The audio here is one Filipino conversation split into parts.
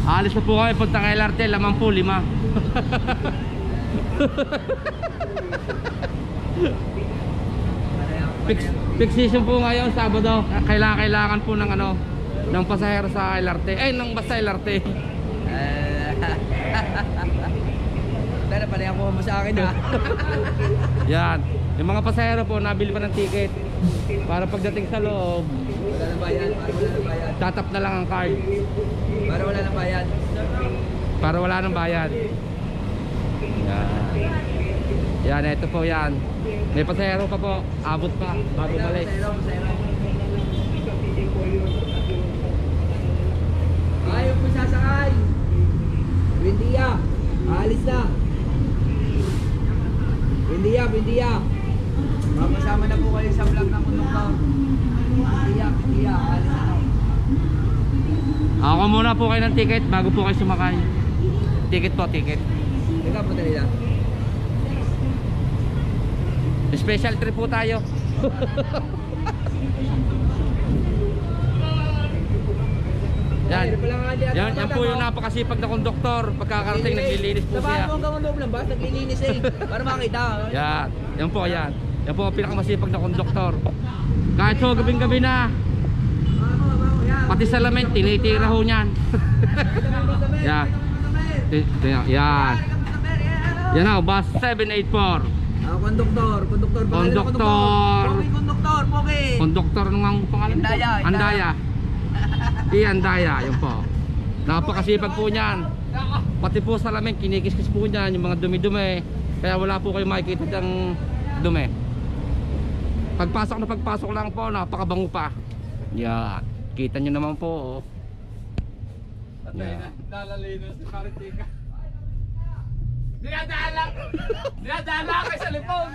Alis na po kami, punta kay LRT, lamang po 5. Peak season po ngayon, Sabado. Kailangan po ng ano, ng pasahero sa LRT. Ng basta LRT. Dala pa rin ako mo sa akin ha. Yan. Yung mga pasahero po, nabili pa ng ticket. Para pagdating sa loob, Wala nang bayad, para wala nang bayad. tatap na lang ang card. Para wala nang bayad. Para wala nang bayad. Yan. Yan, ito po yan. May pasahero pa po. Abot pa. Bago balik. Ayaw po sasakay. Windia. Alis na. Windia. Mamasama na po kayo sa vlog ng konduktor. Windia. Alis na. Ako muna po kayo ng ticket bago po kayo sumakay. Ticket po, ticket. Teka po nila. Special trip po tayo. Yan po yung napakasipag na konduktor. Pagkakarating naglilinis po siya. Sa bago hanggang loob lang ba? Naglilinis para makita. Yan po, yan. Yan po ang pinakamasipag na konduktor. Kahit so gabing-gabi na, pati salamin tinitira ho niyan. Yan. Yan na, bus 784. Konduktor. Konduktor nung pangalan? Andaya. Andaya, yun po. Napakasipag po niyan. Pati po salamin kinikis-kis po niyan, yung mga dumi-dumi. Kaya wala po kayo makikita diyang dumi. Pagpasok lang po, napakabango pa. Yan. Kita nyo naman po. Lalalinos si Maritika. Dinadala kayo sa lipon.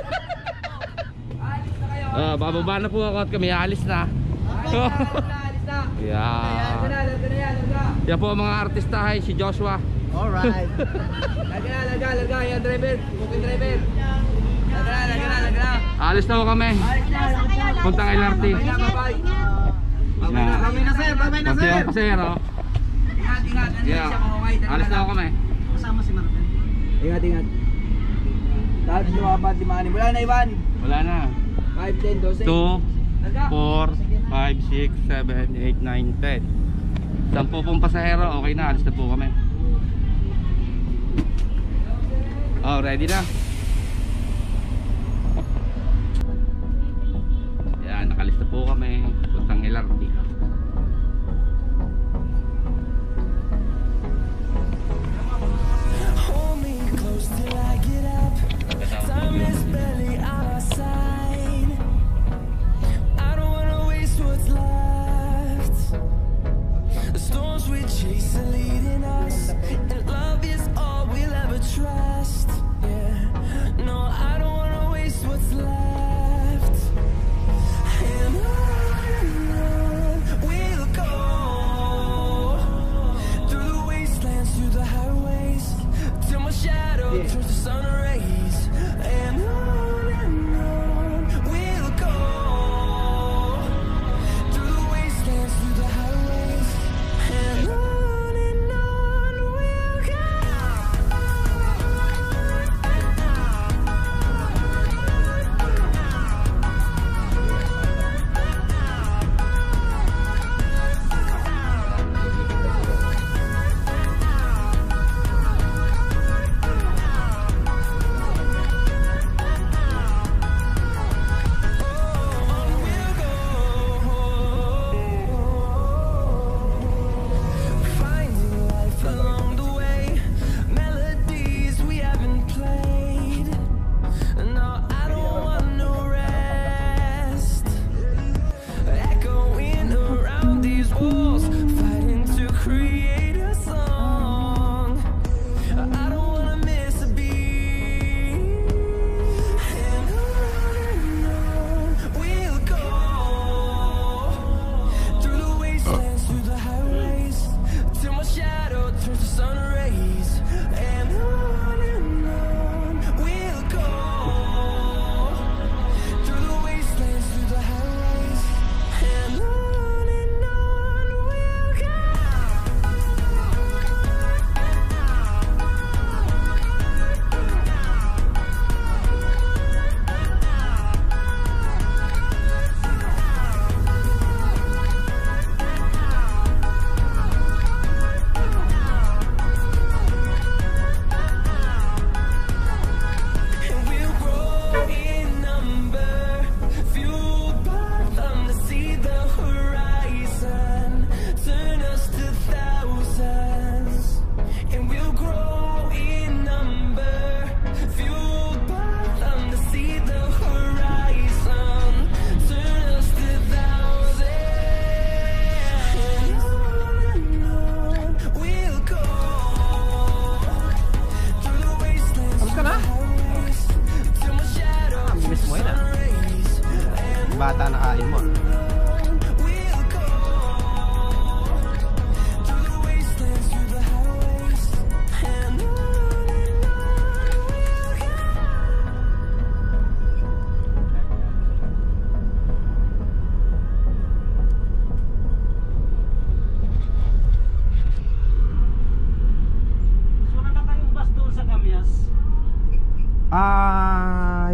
Alis na kayo. Bababa na po ako at kami alis na. Alis na. Yan. Larga. Yan po ang mga artistahay, si Joshua. Alright. Larga. Yan driver. Booking driver. Larga. Alis na po kami. Puntang LRT. Bye. Kami na sir. Pati yung pasero. Ingat. Yeah. Alis na po kami. Kasama si Marvin. Ingat. Tapos lumapat 5-6. Wala na Ivan. Wala na. 5, 10, 12. 2, 4, 5, 6, 7, 8, 9, 10. 10 pong pasahero. Okay na, alis na po kami. Ready na. Yan, nakalis na po kami. Puntang LRT.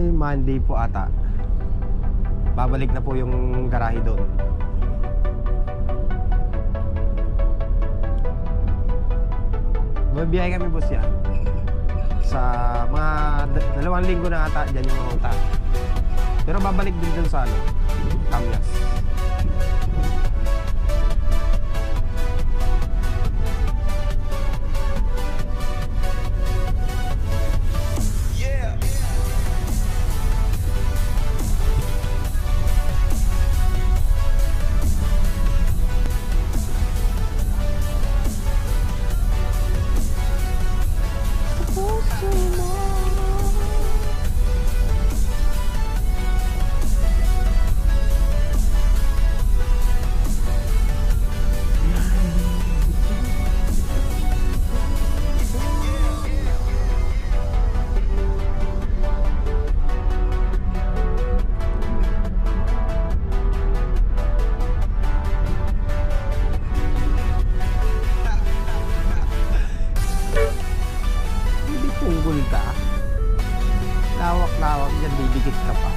Ay, Monday po ata. Babalik na po yung garahe doon. Mabiyahe kami boss yan. Sa mga 2 linggo na ata dyan yung mga uta. Pero babalik din dun sa ano, Kamyas. Punggol ka. Lawak-lawak dyan, didikit ka pa.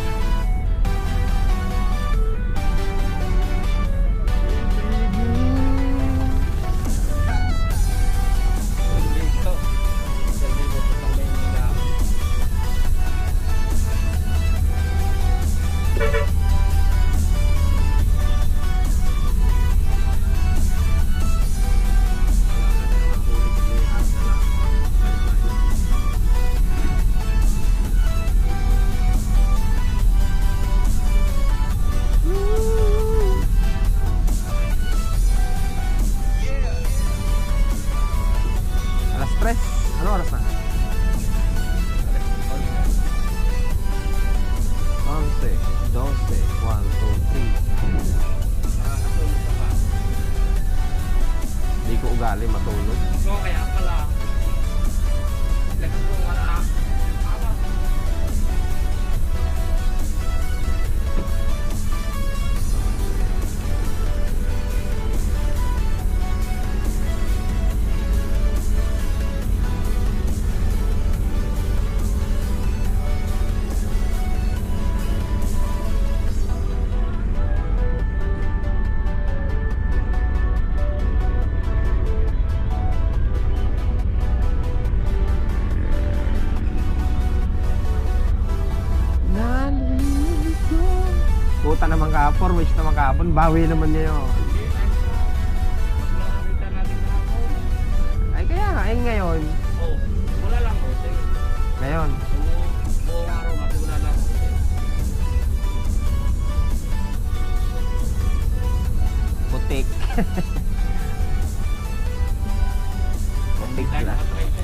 Ano oras na? 11, 12, 1, 2, 3. Di ko ugali matulog. So, kaya pala. Wala. Puta naman ka, 4 weeks naman kahapon, bawi naman niya yun. Ay kaya nga, ngayon. Oh, wala lang ko. Ngayon. Buong araw nga, wala lang ko. Putik. Putik lang.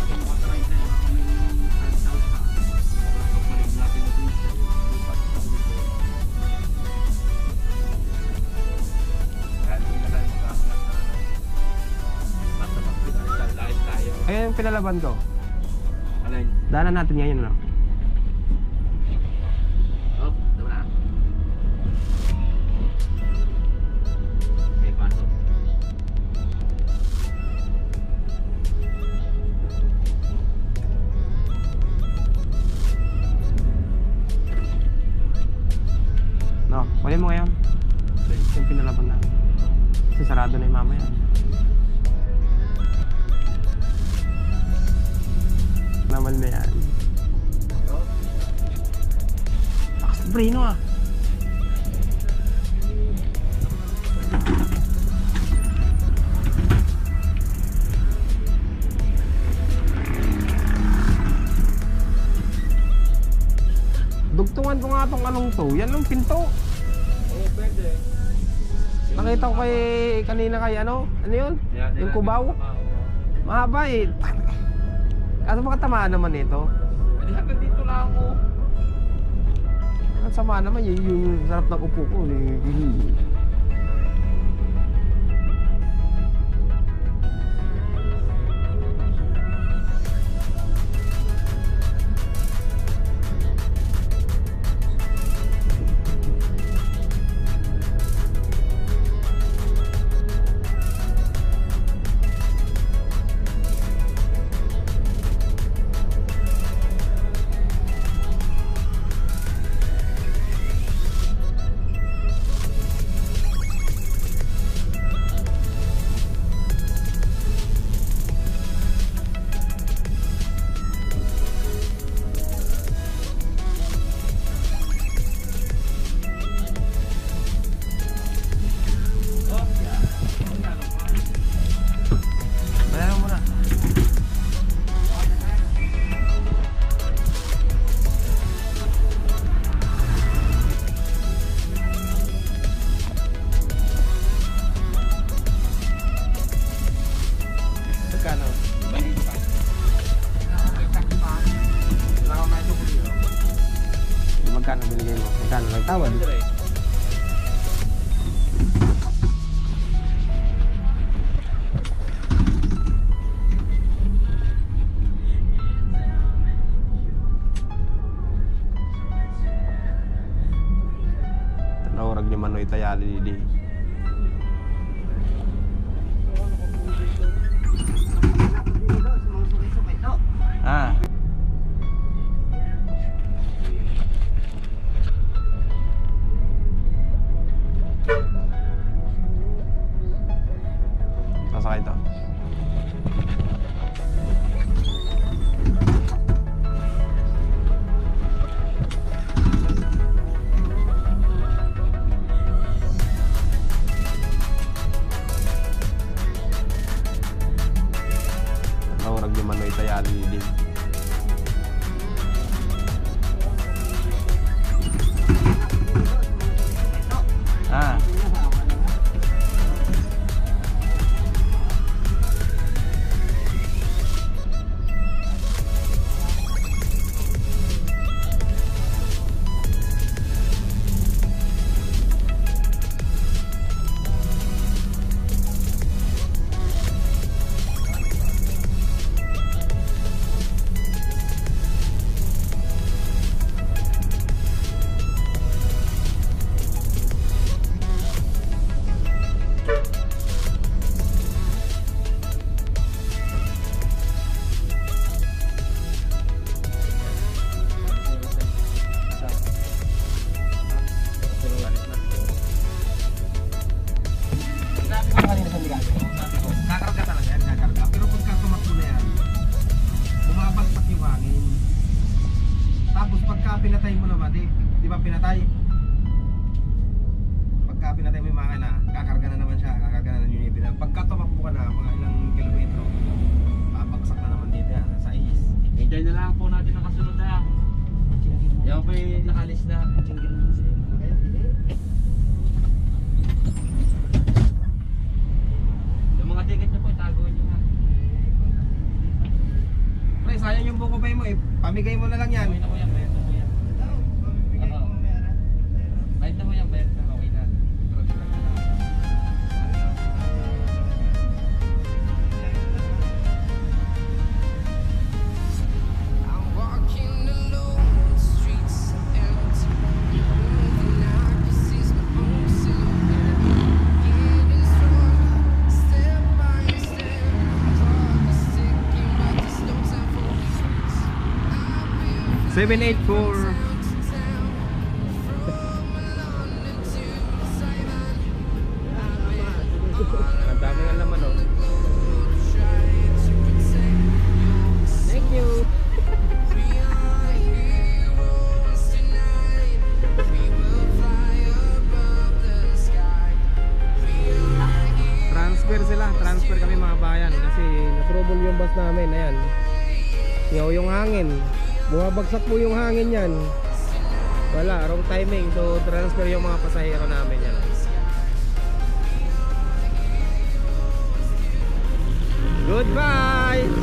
Ayun yung pinalaban ko. Alay. Daanan natin ngayon, ano? Oh, tama na. May pasok. No, kunin mo ngayon. Yung pinalaban natin. Kasi sarado na yung mamaya. Naman na yan. Lakas ng preno ah. Dugtungan ko nga tong anong to. Yan yung pinto. Oo, pwede. Nakita ko kay kanina kay ano? Ano yun? Yung kubaw. Mahaba eh. Kaso makatamaan naman ito. Hindi hanggang dito lang ako. Ang sama naman yung sarap ng upo ko. mo. Magkano lang tawad? Tanawrag ni Manoy Tayali di. Ah. Sasakay ito. Nawrag ni Manoy Tayali din. Ah. Kakarga talaga yan, kakarga. Pero pagka tumakbo na yan, bumabagsak yung hangin. Tapos pagka pinatay mo naman, di ba pinatay? Pagka pinatay mo yung makina, kakarga na naman siya, kakarga na ng unit. Pagka tumakbo ka na, mga ilang kilometro, babagsak na naman dito yan, sa is. Hintay na lang po natin ang kasunod na. Yan po yung nakalis na. Yung mga ticket nyo po, itago nyo ha. Pre, sayang yung buko bay mo eh. Pamigay mo na lang yan. Okay na po yan, bayad na po yan. Oo. Bayad na po yan, bayad na. Okay na. Seven, 8, 4. Ang dami nga naman oh. Thank you. Transfer sila, transfer kami mga bayan kasi na-trouble yung bus namin, ayan. Yaw yung hangin. Bumabagsak po yung hangin yan. Wala, wrong timing. So transfer yung mga pasahero namin yan. Goodbye!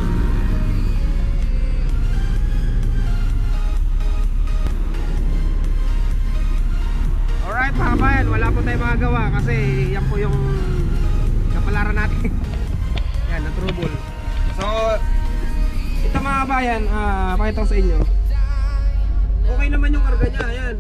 Alright mga bayan, wala po tayong magagawa kasi yan po yung kapalaran natin. Yan, na-trouble. So ito mga bayan, pakita ko sa inyo. Okay naman yung karga niya, ayan,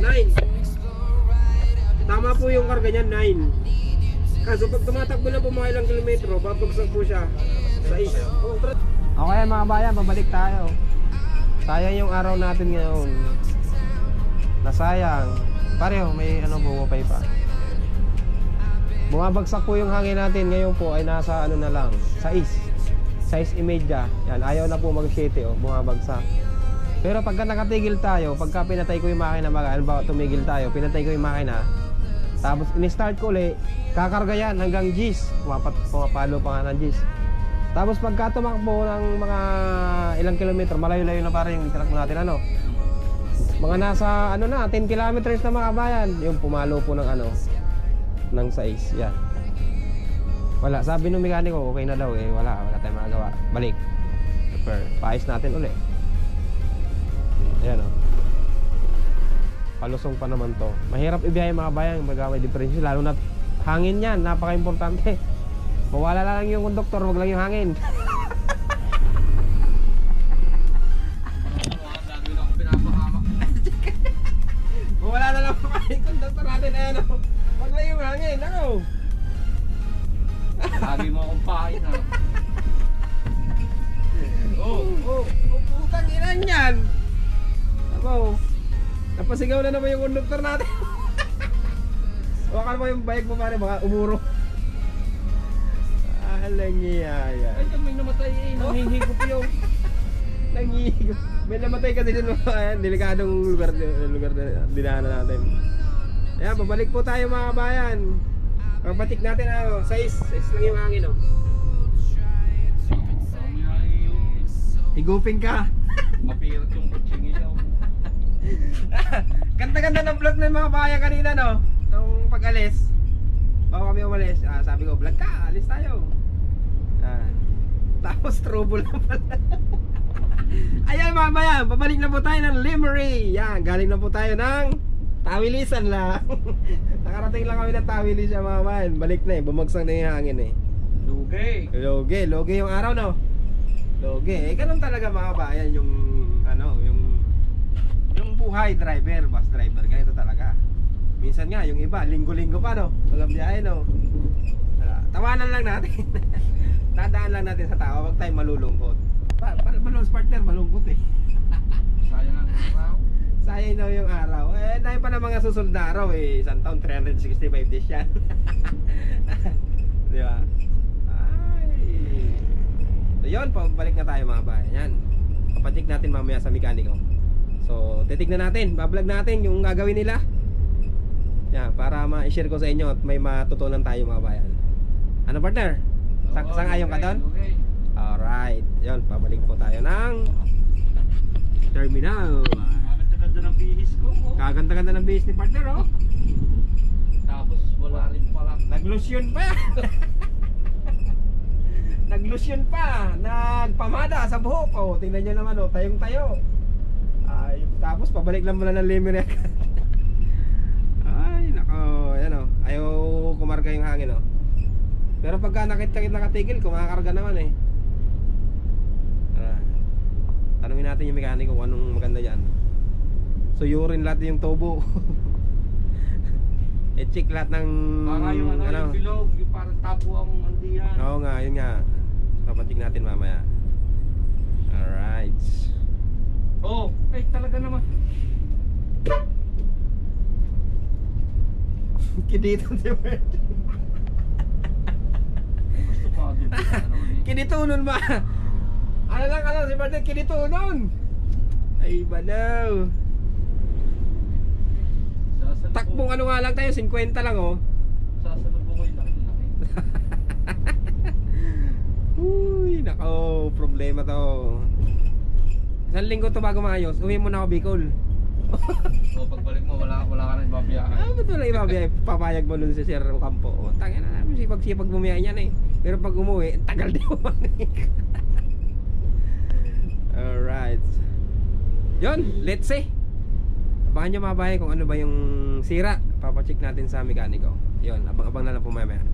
9. Tama po yung karga niya, 9. Kaso pag tumatakbo na po mga ilang kilometro, babagsak po siya sa isa. Okay mga bayan, babalik tayo. Sayang yung araw natin ngayon. Nasayang. Pareho, may bumapay pa. Bumabagsak po yung hangin natin. Ngayon po ay nasa na lang, 6. Size imedya. Yan, ayaw na po mag-7 bumabagsak. Pero pagka nakatigil tayo, pagka pinatay ko yung makina, halimbawa tumigil tayo, pinatay ko yung makina, tapos in-start ko ulit, kakarga yan hanggang G's. Pumapalo pa nga ng G's. Tapos pagka tumakbo ng mga ilang kilometro, malayo-layo na parang yung tinakbo natin mga nasa 10 kilometers na mga bayan, yung pumalo po ng ng size. Yan. Wala, sabi ng mekaniko okay na daw wala tayong magagawa. Balik. Super. Paayos natin ulit. Ayan palusong pa naman to. Mahirap ibiyahe mga bayan, may differential, lalo na hangin yan, napaka-importante. Mawala lang yung konduktor, wag lang yung hangin. Mawala na lang yung konduktor natin, ayan o. Wag lang yung hangin, ako. Lagi mo akong pain ha. Putang inan yan. Ako, napasigaw na naman yung konduktor natin. Wakal mo yung bike mo pare, baka umuro. Alang iyaya. Ay, may namatay eh. Nanghihigop yung. Nangihigop. May namatay kasi dun. Ayan, delikadong lugar na dinahanan natin. Ayan, babalik po tayo mga kabayan. Papatik natin ano, size lang yung hangin oh. Higupin ka. Mapirot yung kutsing ilaw. Ganda-ganda ng vlog ng mga bayan kanina no. Nung pag-alis. Bago kami umalis, sabi ko, vlog ka, alis tayo. Tapos trouble na pala. Ayan mga bayan, babalik na po tayo ng Lemery. Yan, galing na po tayo ng Tawilisan lang. Nakarating lang kami ng Tawilisan mga bayan. Balik na eh, bumagsak na yung hangin eh. Loge yung araw no. Loge, ganun talaga mga bayan yung ano, yung buhay driver, bus driver, ganito talaga. Minsan nga yung iba, linggo-linggo pa no, walang biyahe no. Tawanan lang natin. Dadaan lang natin sa tao, wag tayong malulungkot. Malulungkot partner, malungkot eh. Sayang ang araw. Sayang daw yung araw. Eh, dahil pa na mga susunod na araw eh, isang taon 365 days yan. Di ba? So yun, pabalik na tayo mga bayan. Yan, papatik natin mamaya sa mekaniko. So titignan natin, bablog natin yung gagawin nila. Yan, para ma-share ko sa inyo at may matutunan tayo mga bayan. Ano partner? Sang-ayon ka doon? Alright, yun, pabalik po tayo ng terminal. Ganda ng bihis ko. Kaganda-ganda ng bihis ni partner oh. Tapos wala rin pala. Naglusyon pa. Naglusyon pa, nagpamada sa buhok. Oh, tingnan niyo naman oh, tayong tayo. Ay, tapos pabalik lang muna ng Lemery. Ay, nako, ayan oh. Ayaw kumarga yung hangin oh. Pero pagka nakatigil, kumakarga naman eh. Tanungin natin yung mekaniko kung anong maganda diyan. Suyurin lahat yung tubo. I-check lahat ng Baka yung ano, yung bilog, yung parang tapo ang andihan. Oo nga, yun nga. Papacheck natin mamaya. Alright. Oh, ay talaga naman. Kinito si Bert. Gusto pa doon. Kinito nun ba? Ano lang si Bert, kinito nun. Ay balaw. Takbong ano nga lang tayo, 50 lang oh. Sasalubong ko yung laki. Uy, nako, problema to. Isang linggo to bago maayos, uwi mo na ako Bicol. So pagbalik mo, wala ka na ibabiyakan. Ba't wala ibabiyay? Papayag mo nun si Sir Ocampo. O, tangin na namin, sipag-sipag bumiyay yan eh. Pero pag umuwi, tagal din umanik. Alright. Yun, let's see. Abangan nyo mga bahay kung ano ba yung sira. Papacheck natin sa mekaniko. Yun, abang-abang na lang po mamaya.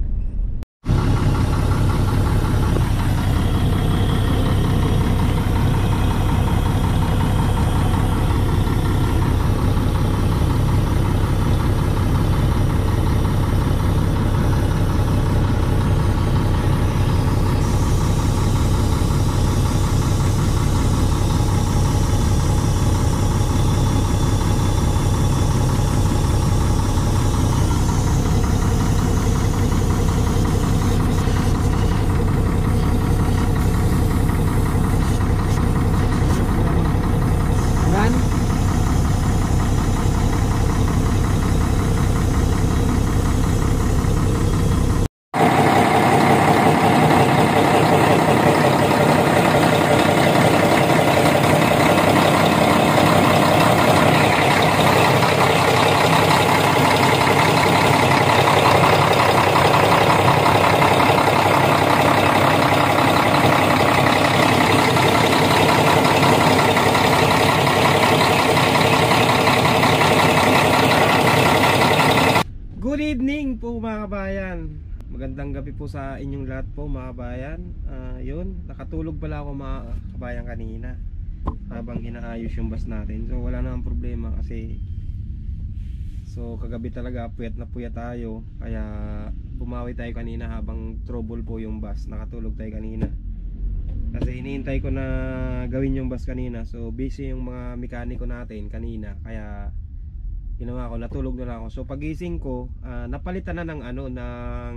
magandang gabi po sa inyong lahat po mga kabayan. Yun, nakatulog pala ako mga kabayan kanina habang inaayos yung bus natin. So wala namang problema kasi kagabi talaga puyat na puyat tayo. Kaya bumawi tayo kanina habang trouble po yung bus. Nakatulog tayo kanina kasi hinihintay ko na gawin yung bus kanina. So busy yung mga mekaniko natin kanina, kaya ginawa ko, natulog na lang ako. So pagising ko, napalitan na ng ng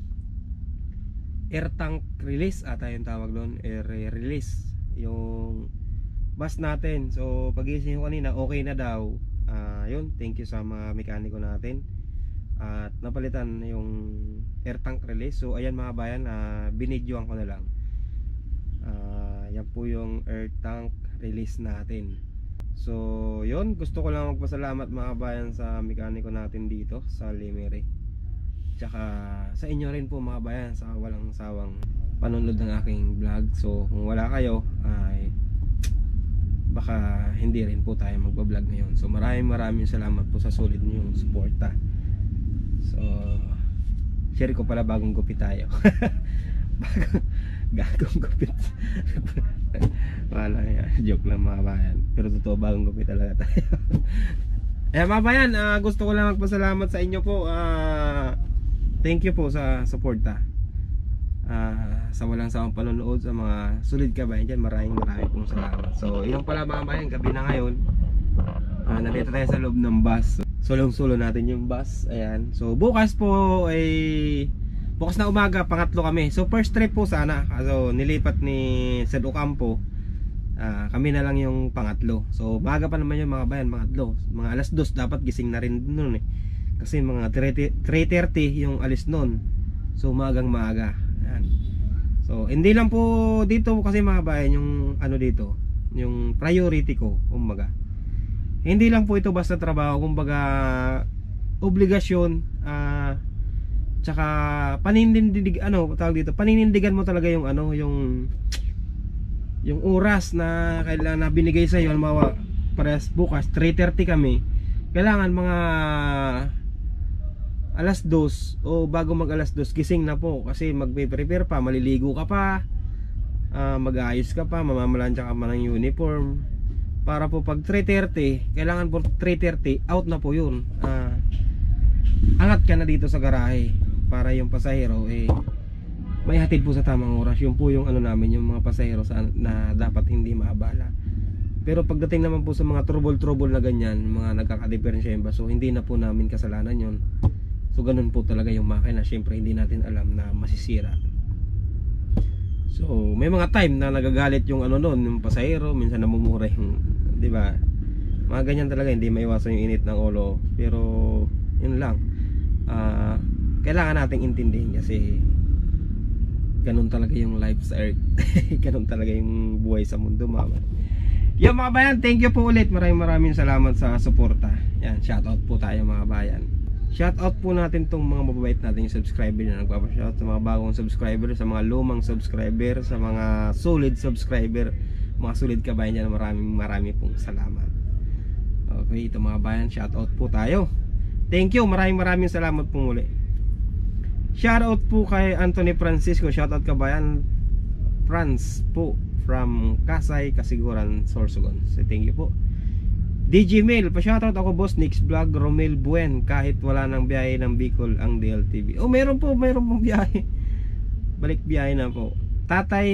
air tank release ata yung tawag doon, air release yung bus natin. So pagising ko kanina, okay na daw. Yun, thank you sa mga mekaniko natin. At napalitan yung air tank release. So ayan mga bayan, binidyoan ko na lang. Yan po yung air tank release natin. So yun, gusto ko lang magpasalamat mga bayan sa mekaniko natin dito sa Lemery. Tsaka sa inyo rin po mga bayan sa walang sawang panonood ng aking vlog. So kung wala kayo ay baka hindi rin po tayo magbablog ngayon. So maraming salamat po sa solid niyong suporta. So share ko pala, bagong gupit tayo. Gagong gupit. Wala yan, joke lang mga bayan. Pero totoo, bagong gupit talaga tayo. Mga bayan, gusto ko lang magpasalamat sa inyo po. Thank you po sa suporta. Sa walang sawang panonood, sa mga solid kabayan dyan, maraming pong salamat. So yun pala mga bayan, gabi na ngayon. Nandito tayo sa loob ng bus. Sulong-sulo natin yung bus. Ayan. So bukas po ay bukas na umaga, pangatlo kami. So first trip po sana. So nilipat ni Sir Ocampo. Kami na lang yung pangatlo. So maaga pa naman yung mga bayan, pangatlo. Mga alas 2 dapat gising na rin noon eh. Kasi mga 3:30 yung alis noon. So maaga. Ayan. So hindi lang po dito kasi mga bayan yung dito, yung priority ko, kumbaga. Hindi lang po ito basta trabaho, kumbaga obligasyon, tsaka paninindigan mo talaga yung yung oras na kailangan na binigay sa iyo. Halimbawa, pares bukas 3:30 kami, kailangan mga alas 2 o bago mag alas 2 gising na po, kasi magpe-prepare pa, maliligo ka pa, mag-aayos ka pa, mamamalansya ka pa ng uniform para po pag 3:30, kailangan po 3:30 out na po yun. Angat ka na dito sa garahe para yung pasahero may hatid po sa tamang oras. Yun po yung namin, yung mga pasahero na dapat hindi maabala. Pero pagdating naman po sa mga trouble na ganyan, mga nagkakadiferensya yung baso, hindi na po namin kasalanan yun. So ganun po talaga yung makina. Siyempre hindi natin alam na masisira. So may mga time na nagagalit yung yung pasahero, minsan namumura yung, di ba? Mga ganyan talaga, hindi maiwasan yung init ng ulo. Pero yun lang, kailangan nating intindihin kasi ganun talaga yung life sa earth. Ganun talaga yung buhay sa mundo, mama. Yan mga bayan, thank you po ulit. Maraming salamat sa suporta. Yan, shoutout po tayo mga bayan. Shoutout po natin tong mga mababait nating subscriber na nagpapashoutout sa mga bagong subscriber, sa mga lumang subscriber, sa mga solid subscriber, mga solid kabayan dyan. Maraming pong salamat. Okay, ito mga bayan, shoutout po tayo. Thank you, maraming salamat po muli. Shoutout po kay Anthony Francisco, shoutout kabayan Franz po from Kasay, Kasiguran, Sorsogon. So thank you po. DJ Mail, pa-shoutout ako boss, Nix Vlog, Romel Buen, kahit wala nang biyahe ng Bicol ang DLTV. Oh, meron pong biyahe. Balik biyahe na po. Tatay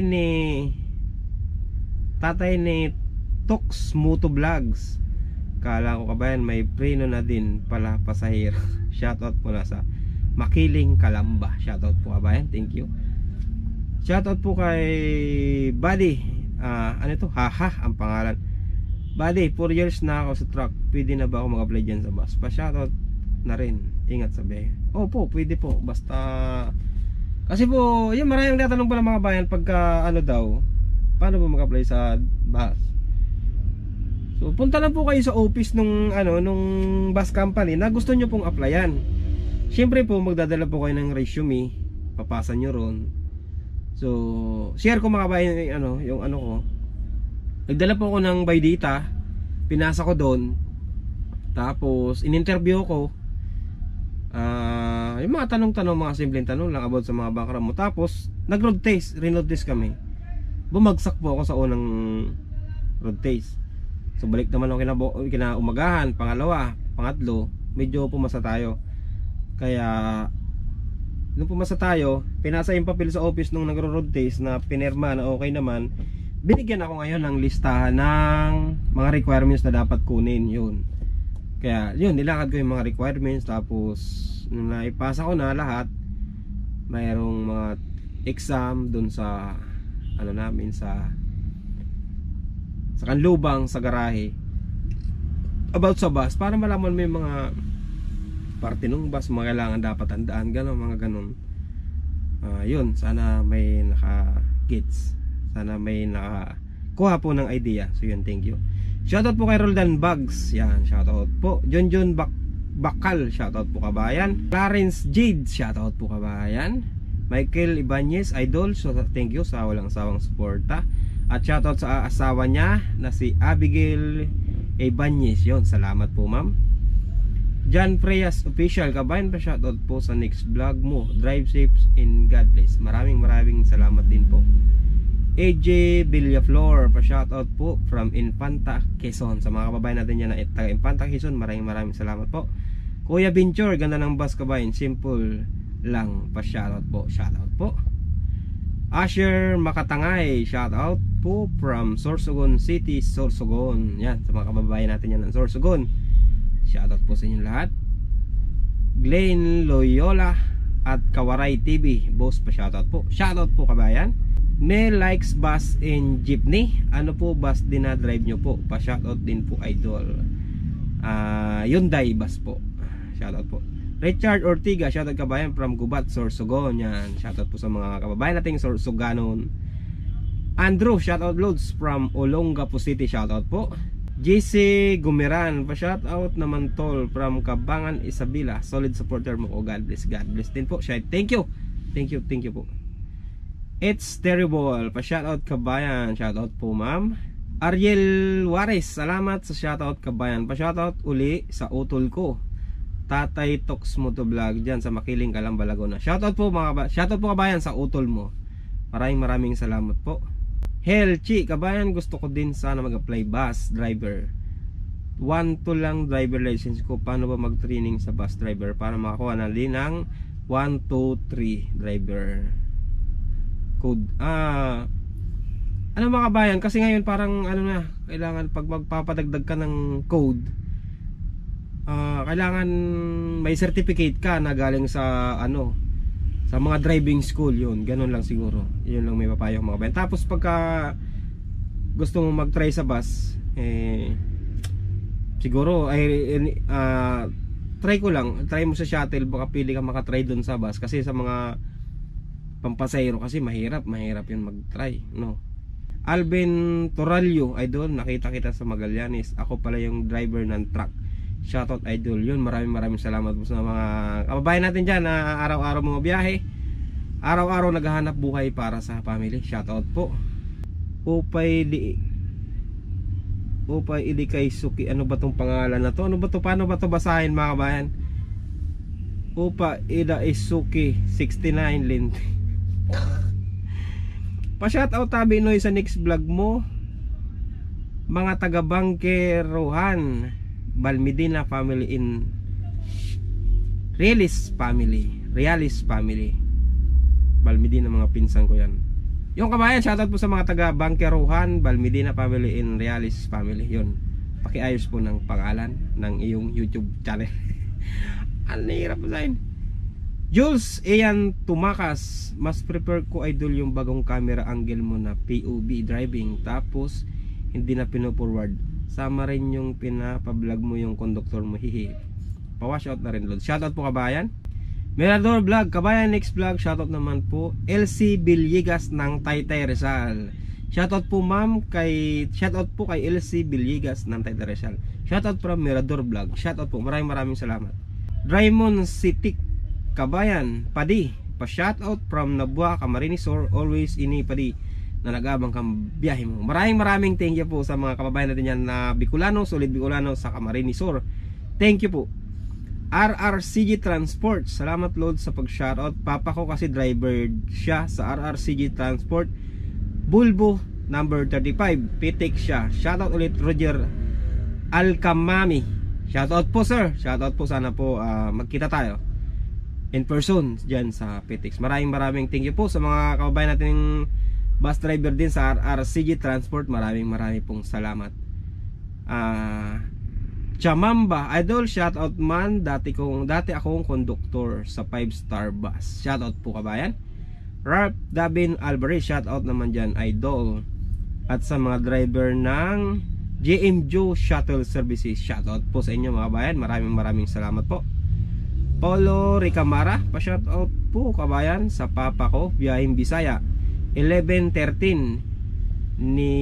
ni Tox Moto Vlogs. Kala ko kabayan may preno na din pala pasahero. Shoutout po na sa Makiling, Kalamba. Shoutout po kabayan, thank you. Shoutout po kay Buddy. Haha ang pangalan. Buddy, 4 years na ako sa truck. Pwede na ba ako mag-apply dyan sa bus? Pa-shoutout na rin. Ingat sa biyahe. Po, pwede po. Basta kasi po, yun, maraming tatanong pala mga bayan pagka daw, paano po mag-apply sa bus? So punta lang po kayo sa office nung bus company na gusto nyo pong applyan. Siyempre po magdadala po kayo ng resume, papasa nyo ron. So share ko mga bayan yung ko. Nagdala po ako ng Baydita, pinasa ko doon. Tapos in-interview ko. yung mga tanong-tanong, mga simpleng tanong lang about sa mga background mo. Tapos nag-road test, rin-road test kami. Bumagsak po ako sa unang road test. So balik naman ako kinaumagahan, pangalawa, pangatlo, medyo pumasa tayo. Kaya nung pumasa tayo, pinasa yung papel sa office nung nagro-road test na pinirma na okay naman. Binigyan ako ngayon ng listahan ng mga requirements na dapat kunin, yun. Kaya yun, nilakad ko yung mga requirements. Tapos nung naipasa ko na lahat, mayroong mga exam dun sa ano namin, sa kanlubang, sa garahe, about sa bus, para malaman mo yung mga parte ng bus, mga kailangan dapat tandaan, gano'n, mga gano'n. Yun, sana may naka-gets, sana may nakakuha po ng idea. So yun, thank you. Shoutout po kay Roldan Bugs, yan, shoutout po. John Bakal, shoutout po kabayan. Clarence Jade, shoutout po kabayan. Michael Ibanez, idol, so thank you sa walang sawang suporta. At shoutout sa asawa niya na si Abigail Ibanez, yun, salamat po ma'am. John Freyas Official, kabayan pa, shoutout po sa next vlog mo. Drive safe and God bless. Maraming salamat din po. AJ Villaflor, pa shoutout po from Infanta, Quezon. Sa mga kababayan natin yan na taga Infanta, Quezon, maraming salamat po. Kuya Binchor, ganda ng bus kabayan, simple lang, pa shoutout po. Asher Makatangay, shoutout po from Sorsogon City, Sorsogon. Yan, sa mga kababayan natin yan ng Sorsogon, shoutout po sa inyo lahat. Glenn Loyola at Kawaray TV, boss, pa shoutout po kabayan. Mel likes bus and jeepney. Ano po bus din na drive nyo po? Pa shoutout din po idol. Hyundai bus po. Shoutout po. Richard Ortiga, shoutout kabayan from Gubat, Sorsogon. Yan, shoutout po sa mga kababayan nating Sorsoganon. Andrew, shoutout loads from Olongapo City, shoutout po. JC Gumeran, pa shoutout naman tol from Kabangan, Isabela. Solid supporter mo ko. God bless din po. Thank you po. It's terrible, pa shoutout kabayan, shoutout po ma'am. Ariel Juarez, salamat sa shoutout kabayan, pa shoutout uli sa utol ko, Tatay Tox Motovlog dyan sa Makiling, Calamba, Laguna. Shoutout po kabayan sa utol mo. Maraming salamat po. Helchi kabayan, gusto ko din sana mag-apply bus driver. 1-2 lang driver license ko. Paano ba mag-training sa bus driver para makakuha na din ng 1-2-3 driver code? Ano mga kabayan, kasi ngayon parang ano na, kailangan pag magpapadagdag ka ng code, kailangan may certificate ka na galing sa ano, sa mga driving school. Yun, ganun lang siguro. Yun lang may papayo mga kabayan. Tapos pagka gusto mo mag-try sa bus, siguro try mo sa shuttle, baka pili ka makatry dun sa bus, kasi sa mga pampasayro kasi mahirap yun mag-try, no? Alvin Toralio, idol, nakita kita sa Magallanes, ako pala yung driver ng truck. Shoutout idol. Yun, maraming salamat po sa mga kababayan natin dyan na araw-araw mga biyahe, araw-araw naghahanap buhay para sa family. Shoutout po. Upay Ilikay Suki, ano ba tong pangalan na to? Ano ba to? Paano ba to basahin mga kabayan? Upa Ida Isuki 69 Lint. Pa-shoutout tabi noy sa next vlog mo. Mga taga Bangkerohan, Balmedina family in Realis family. Balmedina, mga pinsan ko yan. Yung kabayan, shoutout po sa mga taga Bangkerohan, Balmedina family in Realis family. Yun, pakiayos po ng pangalan ng iyong YouTube channel. Ang hirap po sa akin. Jules Ian Tumakas, mas prefer ko idol yung bagong camera angle mo na POV driving, tapos hindi na pino-forward. Sama rin yung pinapablog mo yung conductor mo, hihi. Pa-wash out na rin load. Shoutout po kabayan. Mirador Vlog, kabayan, next vlog. Shoutout naman po LC Villegas ng Taytay Rizal. Shoutout po ma'am shoutout po kay LC Villegas ng Taytay Rizal. Shoutout from Mirador Vlog. Shoutout po, maraming salamat. Draymond Sitik, kabayan, Padi, pa-shoutout from Nabua, Camarines Sur, always ini Padi na nag-abang kang biyahe mo. Maraming thank you po sa mga kababayan natin yan na Bicolano, solid Bicolano sa Camarines Sur. Thank you po. RRCG Transport, salamat Lord sa pag-shoutout. Papa ko kasi driver siya sa RRCG Transport, Bulbo number 35, Pitik siya. Shoutout ulit Roger Alcamami, shoutout po sir, shoutout po. Sana po magkita tayo in person dyan sa Pitix. Maraming thank you po sa mga kababayan natin bus driver din sa RRCG Transport. Maraming pong salamat. Chamamba Idol, shoutout man. Dati akong konduktor sa 5-star bus. Shoutout po kabayan. Ralph Davin Alvarez, shoutout naman dyan Idol. At sa mga driver ng JM Joe Shuttle Services, shoutout po sa inyo mga kabayan. Maraming salamat po. Paulo Ricamara, pa-shoutout po kabayan sa papa ko, biyaheng Bisaya 11:13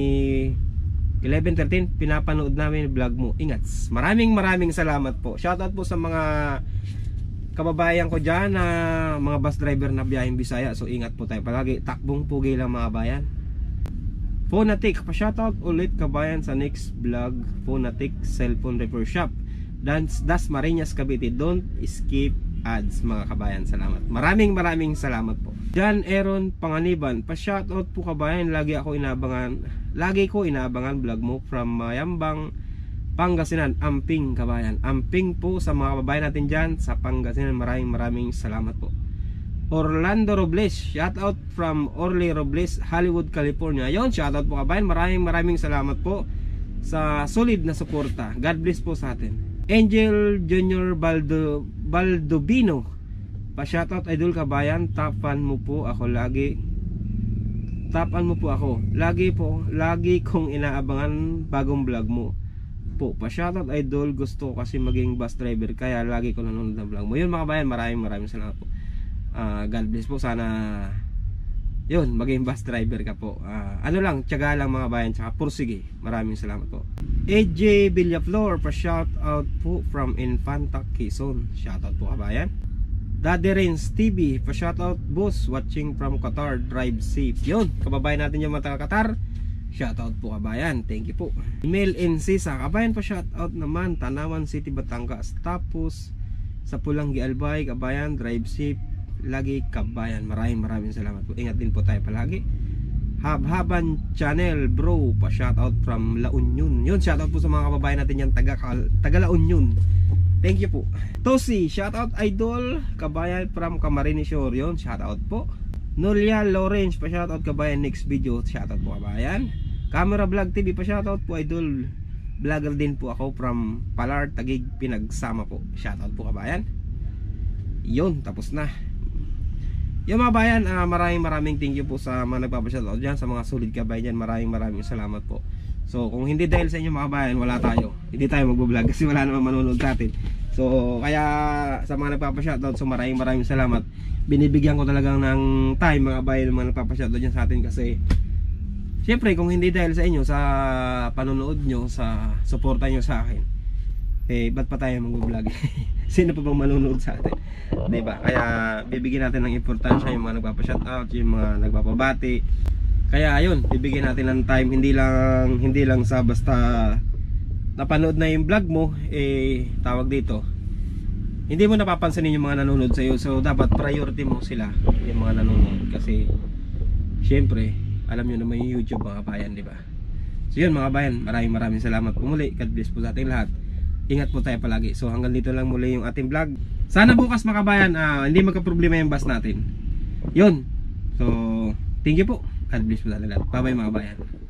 pinapanood namin vlog mo. Ingats. Maraming salamat po. Shoutout po sa mga kababayan ko dyan na mga bus driver na biyaheng Bisaya. So ingat po tayo palagi. Takbong pugi lang mga bayan. Phonatic, pa-shoutout ulit kabayan sa next vlog. Phonatic Cellphone Repair Shop, Das Marinas, Cavite. Don't skip ads mga kabayan. Salamat. Maraming salamat po. John Aaron Panganiban, pa-shoutout po kabayan. Lagi ko inaabangan vlog mo from Mayambang, Pangasinan. Amping kabayan. Amping po sa mga kababayan natin dyan sa Pangasinan. Maraming salamat po. Orlando Robles, shoutout from Orly Robles, Hollywood, California. Yon, shoutout po kabayan. Maraming salamat po sa solid na suporta. God bless po sa atin. Angel Junior Baldovino, pa-shoutout idol kabayan. Tapan mo po ako. Lagi kong inaabangan bagong vlog mo po. Pa-shoutout idol. Gusto kasi maging bus driver, kaya lagi ko nanonood ng vlog mo. Yun mga kabayan, maraming salamat po. God bless po. Sana yun, maging bus driver ka po. Tiyaga lang mga bayan, tsaka pursige. Maraming salamat po. AJ Villaflor, pa-shoutout po from Infanta, Quezon. Shoutout po kabayan. Daddy Rains TV, pa-shoutout boss, watching from Qatar. Drive safe. Yun, kababayan natin yung mga taga Qatar. Shoutout po kabayan. Thank you po. Email Insisa, kabayan, pa-shoutout naman Tanawan City, Batangas. Tapos sa Pulangi Albay, kabayan, drive safe lagi kabayan. Maraming salamat po. Ingat din po tayo palagi. Habhaban Channel bro, pa shoutout from La Union. Yun, shoutout po sa mga kababayan natin yan taga La Union. Thank you po. Tosi, shoutout idol kabayan from Camarines Shore. Yun, shoutout po. Nolia Lawrence, pa shoutout kabayan. Next video, shoutout po kabayan. Camera Vlog TV, pa shoutout po idol. Vlogger din po ako from Palar, Taguig, Pinagsama po. Shoutout po kabayan. Yun, tapos na. Yung mga bayan, maraming thank you po sa mga nagpapashoutout dyan, sa mga solid kabayan dyan. Maraming salamat po. So kung hindi dahil sa inyo mga bayan, wala tayo. Hindi tayo magbablog kasi wala naman manonood sa atin. So kaya sa mga nagpapashoutout, so maraming salamat. Binibigyan ko talagang ng time mga bayan, mga nagpapashoutout dyan sa atin. Kasi syempre kung hindi dahil sa inyo, sa panonood nyo, sa suporta nyo sa akin, ba't pa tayo mag-vlog? Sino pa bang manonood sa atin? Diba? Kaya bibigyan natin ng importansya yung mga nagpapa-shoutout, yung mga nagpapabati. Kaya ayun, bibigyan natin ng time. Hindi lang sa basta napanood na yung vlog mo, tawag dito, hindi mo napapansinin yung mga nanonood sa iyo. So dapat priority mo sila, yung mga nanonood. Kasi syempre, alam nyo naman yung YouTube mga bayan, diba? So yun mga bayan, maraming salamat po muli. God bless po sa ating lahat. Ingat po tayo palagi. So hanggang dito lang muli yung ating vlog. Sana bukas mga kabayan, hindi magka-problema yung bus natin. Yun. So thank you po. God bless po sa ating lahat. Bye bye mga kabayan.